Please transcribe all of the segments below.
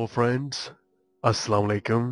Hello friends, अस्सलाम वालेकुम।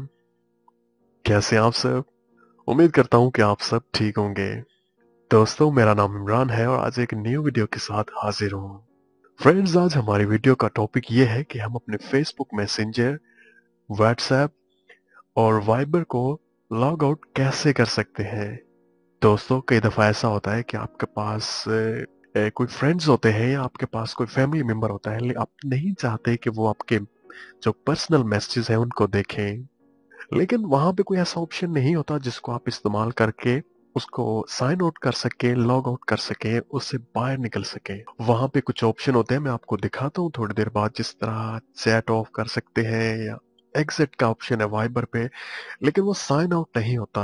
कैसे हैं आप सब? उम्मीद करता हूं कि आप सब ठीक होंगे। दोस्तों, मेरा नाम इमरान है और आज एक न्यू वीडियो के साथ हाजिर हूं। फ्रेंड्स, आज हमारी वीडियो का टॉपिक ये है कि हम अपने फेसबुक मैसेंजर, व्हाट्सएप और वाइबर को लॉग आउट कैसे कर सकते हैं। दोस्तों, कई दफा ऐसा होता है कि आपके पास कोई फ्रेंड्स होते हैं या आपके पास कोई फैमिली मेंबर होता है, लेकिन आप नहीं चाहते कि वो आपके जो पर्सनल मैसेजेस हैं उनको देखें। लेकिन वहां पे कोई ऐसा ऑप्शन नहीं होता जिसको आप इस्तेमाल करके उसको साइन आउट कर सके, लॉग आउट कर सके, उससे बाहर निकल सके। वहां पे कुछ ऑप्शन होते हैं, मैं आपको दिखाता हूँ थोड़ी देर बाद। जिस तरह चैट ऑफ कर सकते हैं या एग्जिट का ऑप्शन है वाइबर पे, लेकिन वो साइन आउट नहीं होता,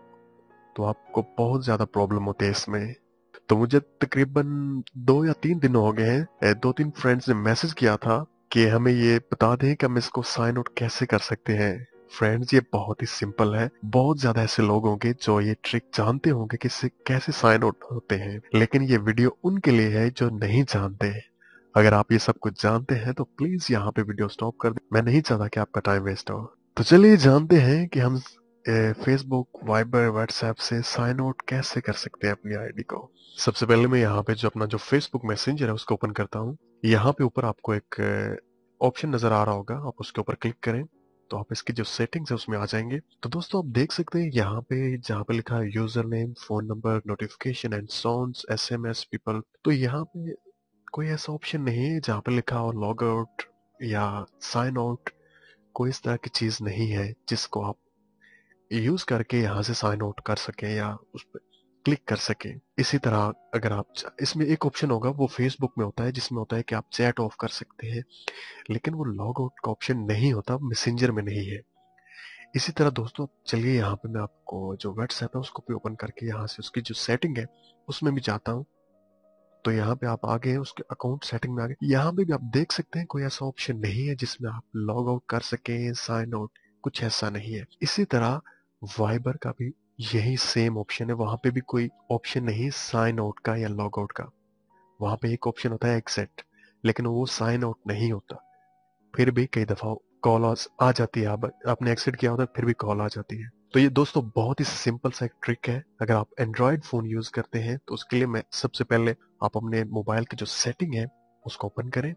तो आपको बहुत ज्यादा प्रॉब्लम होती है इसमें। तो मुझे तकरीबन 2 या 3 दिन हो गए हैं, 2-3 फ्रेंड्स ने मैसेज किया था कि हमें ये बता दें कि हम इसको साइन आउट कैसे कर सकते हैं। फ्रेंड्स, ये बहुत ही सिंपल है। बहुत ज्यादा ऐसे लोग होंगे जो ये ट्रिक जानते होंगे कि इससे कैसे साइन आउट होते हैं, लेकिन ये वीडियो उनके लिए है जो नहीं जानते। अगर आप ये सब कुछ जानते हैं तो प्लीज यहाँ पे वीडियो स्टॉप कर दें, मैं नहीं चाहता कि आपका टाइम वेस्ट हो। तो चलिए जानते हैं कि हम फेसबुक, वाइबर, व्हाट्सएप से साइन आउट कैसे कर सकते हैं अपनी आईडी को। सबसे पहले मैं यहाँ पे जो अपना जो फेसबुक मैसेंजर है उसको ओपन करता हूँ। यहाँ पे ऊपर आपको एक ऑप्शन नजर आ रहा होगा, आप उसके ऊपर क्लिक करें तो आप इसकी जो सेटिंग्स है उसमें आ जाएंगे। तो दोस्तों, आप देख सकते हैं यहाँ पे जहाँ पे लिखा है user name, phone number, notification and sounds, SMS, people, तो यहाँ पे कोई ऐसा ऑप्शन नहीं है जहाँ पे लिखा हो लॉग आउट या साइन आउट। कोई इस तरह की चीज नहीं है जिसको आप यूज करके यहाँ से साइन आउट कर सके या उस पर क्लिक कर सके। इसी तरह अगर आप इसमें एक ऑप्शन होगा, वो फेसबुक में होता है, जिसमें होता है कि आप चैट ऑफ कर सकते हैं, लेकिन वो लॉग आउट का ऑप्शन नहीं होता, मैसेंजर में नहीं है। इसी तरह दोस्तों, चलिए यहाँ पे मैं आपको जो व्हाट्सएप है उसको भी ओपन करके यहाँ से उसकी जो सेटिंग है उसमें भी जाता हूँ। तो यहाँ पे आप आ गए हैं, उसके अकाउंट सेटिंग में आ गए। यहाँ पे भी आप देख सकते हैं कोई ऐसा ऑप्शन नहीं है जिसमें आप लॉग आउट कर सकें, साइन आउट, कुछ ऐसा नहीं है। इसी तरह वाइबर का भी यही सेम ऑप्शन है, वहां पे भी कोई ऑप्शन नहीं साइन आउट का या लॉग आउट का। वहां पे एक ऑप्शन होता है एग्जिट, लेकिन वो साइन आउट नहीं होता। फिर भी कई दफा कॉल आ जाती है, आपने एग्जिट किया होता है फिर भी कॉल आ जाती है। तो ये दोस्तों बहुत ही सिंपल सा एक ट्रिक है। अगर आप एंड्रॉयड फोन यूज करते हैं तो उसके लिए मैं सबसे पहले आप अपने मोबाइल की जो सेटिंग है उसको ओपन करें।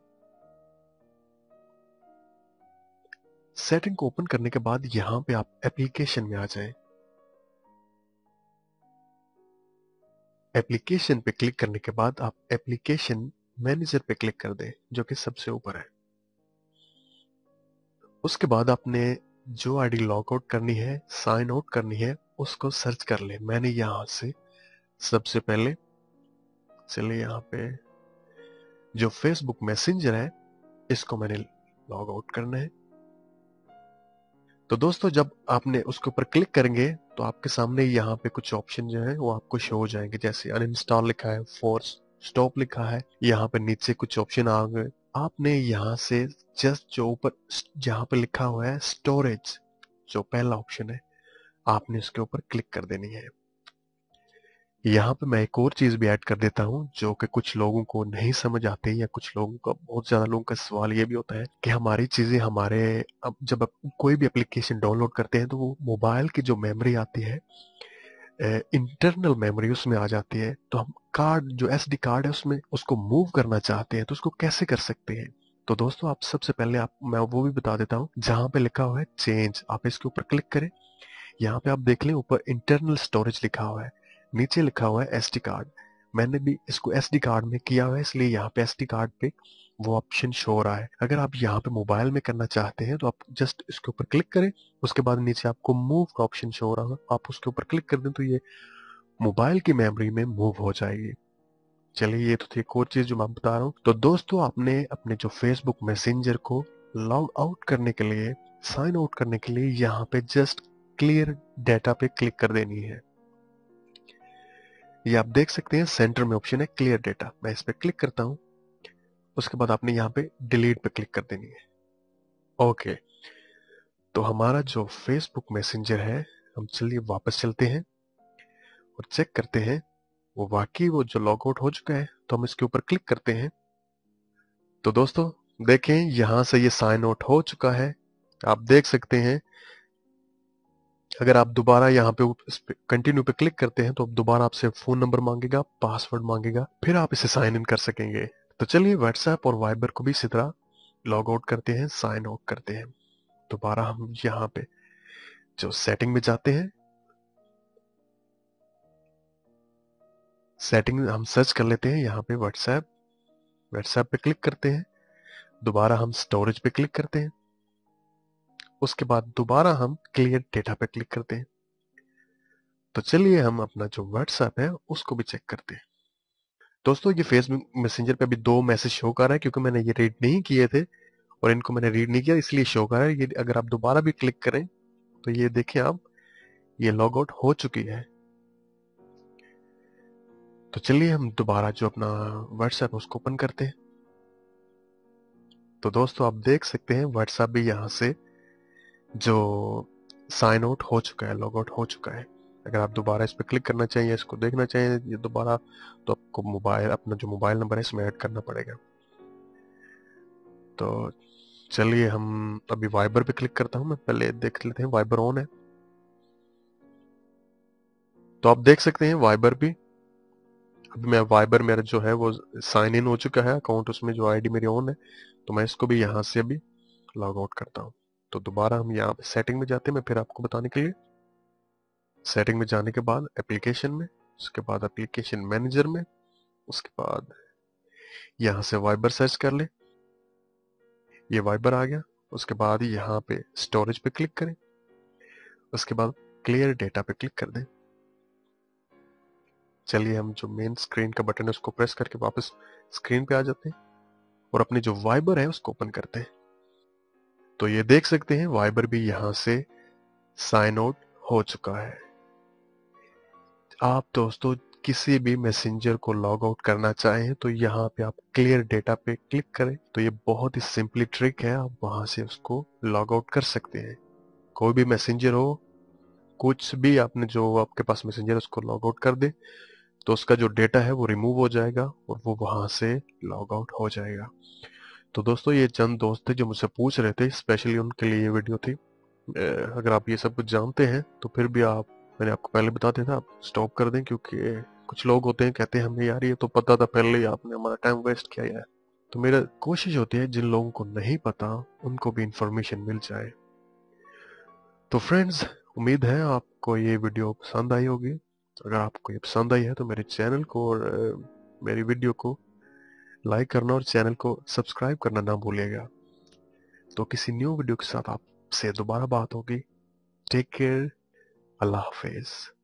सेटिंग को ओपन करने के बाद यहां पे आप एप्लीकेशन में आ जाएं। एप्लीकेशन पे क्लिक करने के बाद आप एप्लीकेशन मैनेजर पे क्लिक कर दें, जो कि सबसे ऊपर है। उसके बाद आपने जो आईडी लॉग आउट करनी है, साइन आउट करनी है, उसको सर्च कर ले। मैंने यहां से सबसे पहले, चलिए यहाँ पे जो फेसबुक मैसेंजर है इसको मैंने लॉग आउट करना है। तो दोस्तों, जब आपने उसके ऊपर क्लिक करेंगे तो आपके सामने यहाँ पे कुछ ऑप्शन जो है वो आपको शो हो जाएंगे, जैसे अनइंस्टॉल लिखा है, फोर्स स्टॉप लिखा है, यहाँ पे नीचे कुछ ऑप्शन आ गए। आपने यहाँ से जस्ट जो ऊपर जहाँ पे लिखा हुआ है स्टोरेज, जो पहला ऑप्शन है, आपने उसके ऊपर क्लिक कर देनी है। यहाँ पे मैं एक और चीज भी ऐड कर देता हूँ जो कि कुछ लोगों को नहीं समझ आती, या कुछ लोगों का, बहुत ज्यादा लोगों का सवाल ये भी होता है कि हमारी चीजें हमारे, अब जब आप कोई भी एप्लीकेशन डाउनलोड करते हैं तो वो मोबाइल की जो मेमोरी आती है, इंटरनल मेमोरी उसमें आ जाती है, तो हम कार्ड, जो एसडी कार्ड है उसमें उसको मूव करना चाहते हैं, तो उसको कैसे कर सकते हैं। तो दोस्तों, आप सबसे पहले आप, मैं वो भी बता देता हूँ, जहां पे लिखा हुआ है चेंज, आप इसके ऊपर क्लिक करें। यहाँ पे आप देख लें ऊपर इंटरनल स्टोरेज लिखा हुआ है, नीचे लिखा हुआ है एसडी कार्ड। मैंने भी इसको एसडी कार्ड में किया हुआ है, इसलिए यहाँ पे एसडी कार्ड पे वो ऑप्शन शो हो रहा है। अगर आप यहाँ पे मोबाइल में करना चाहते हैं तो आप जस्ट इसके ऊपर क्लिक करें, उसके बाद नीचे आपको मूव का ऑप्शन शो हो रहा है, आप उसके ऊपर क्लिक कर दें तो ये मोबाइल की मेमोरी में मूव हो जाएगी। चलिए, ये तो थी एक और चीज जो मैं बता रहा हूँ। तो दोस्तों, आपने अपने जो फेसबुक मैसेंजर को लॉग आउट करने के लिए, साइन आउट करने के लिए, यहाँ पे जस्ट क्लियर डेटा पे क्लिक कर देनी है। ये आप देख सकते हैं सेंटर में ऑप्शन है क्लियर डेटा, मैं इस पे क्लिक करता हूँ। उसके बाद आपने यहाँ पे डिलीट पे क्लिक कर देनी है। ओके, तो हमारा जो फेसबुक मैसेंजर है, हम चलिए वापस चलते हैं और चेक करते हैं वो वाकई वो जो लॉग आउट हो चुका है। तो हम इसके ऊपर क्लिक करते हैं। तो दोस्तों, देखें यहां से ये साइन आउट हो चुका है, आप देख सकते हैं। अगर आप दोबारा यहाँ पे कंटिन्यू पे क्लिक करते हैं तो अब दोबारा आपसे फोन नंबर मांगेगा, पासवर्ड मांगेगा, फिर आप इसे साइन इन कर सकेंगे। तो चलिए व्हाट्सएप और वाइबर को भी इसी तरह लॉग आउट करते हैं, साइन आउट करते हैं। दोबारा हम यहाँ पे जो सेटिंग में जाते हैं, सेटिंग हम सर्च कर लेते हैं यहाँ पे व्हाट्सएप, व्हाट्सएप पे क्लिक करते हैं। दोबारा हम स्टोरेज पे क्लिक करते हैं। उसके बाद दोबारा हम क्लियर डेटा पे क्लिक करते हैं। तो चलिए हम अपना जो व्हाट्सएप है उसको भी चेक करते हैं। दोस्तों ये फेसबुक मैसेंजर पे अभी 2 मैसेज शो कर रहा है, क्योंकि मैंने ये रीड नहीं किए थे और इनको मैंने रीड नहीं किया, इसलिए शो कर रहा है। ये अगर आप दोबारा भी क्लिक करें तो ये देखिए आप, ये लॉग आउट हो चुकी है। तो चलिए हम दोबारा जो अपना व्हाट्सएप उसको ओपन करते हैं। तो दोस्तों आप देख सकते हैं व्हाट्सएप भी यहाँ से जो साइन आउट हो चुका है, लॉग आउट हो चुका है। अगर आप दोबारा इस पर क्लिक करना चाहिए, इसको देखना चाहिए ये दोबारा, तो आपको मोबाइल, अपना जो मोबाइल नंबर है इसमें ऐड करना पड़ेगा। तो चलिए हम अभी वाइबर पे क्लिक करता हूं, मैं पहले देख लेते हैं वाइबर ऑन है। तो आप देख सकते हैं वाइबर भी, अभी मैं वाइबर मेरा जो है वो साइन इन हो चुका है अकाउंट, उसमें जो आईडी मेरी ऑन है। तो मैं इसको भी यहाँ से अभी लॉग आउट करता हूँ। तो दोबारा हम यहाँ पे सेटिंग में जाते हैं, मैं फिर आपको बताने के लिए। सेटिंग में जाने के बाद एप्लीकेशन में, उसके बाद एप्लीकेशन मैनेजर में, उसके बाद यहाँ से वाइबर सर्च कर ले, ये वाइबर आ गया। उसके बाद यहाँ पे स्टोरेज पे क्लिक करें, उसके बाद क्लियर डेटा पे क्लिक कर दें। चलिए हम जो मेन स्क्रीन का बटन है उसको प्रेस करके वापस स्क्रीन पे आ जाते हैं और अपनी जो वाइबर है उसको ओपन करते हैं। तो ये देख सकते हैं वाइबर भी यहाँ से साइन आउट हो चुका है। आप दोस्तों किसी भी मैसेंजर को लॉग आउट करना चाहें तो यहाँ पे आप क्लियर डेटा पे क्लिक करें, तो ये बहुत ही सिंपली ट्रिक है, आप वहां से उसको लॉग आउट कर सकते हैं। कोई भी मैसेंजर हो, कुछ भी आपने जो आपके पास मैसेंजर है उसको लॉग आउट कर दे तो उसका जो डेटा है वो रिमूव हो जाएगा और वो वहां से लॉग आउट हो जाएगा। तो दोस्तों ये चंद दोस्त थे जो मुझसे पूछ रहे थे, स्पेशली उनके लिए ये वीडियो थी। अगर आप ये सब कुछ जानते हैं तो फिर भी आप, मैंने आपको पहले बता दिया था, आप स्टॉप कर दें, क्योंकि कुछ लोग होते हैं कहते हैं हमें यार ये तो पता था पहले ही, आपने हमारा टाइम वेस्ट किया है। तो मेरा कोशिश होती है जिन लोगों को नहीं पता उनको भी इंफॉर्मेशन मिल जाए। तो फ्रेंड्स, उम्मीद है आपको ये वीडियो पसंद आई होगी। अगर आपको ये पसंद आई है तो मेरे चैनल को और मेरी वीडियो को लाइक करना और चैनल को सब्सक्राइब करना ना भूलिएगा। तो किसी न्यू वीडियो के साथ आपसे दोबारा बात होगी। टेक केयर, अल्लाह हाफिज।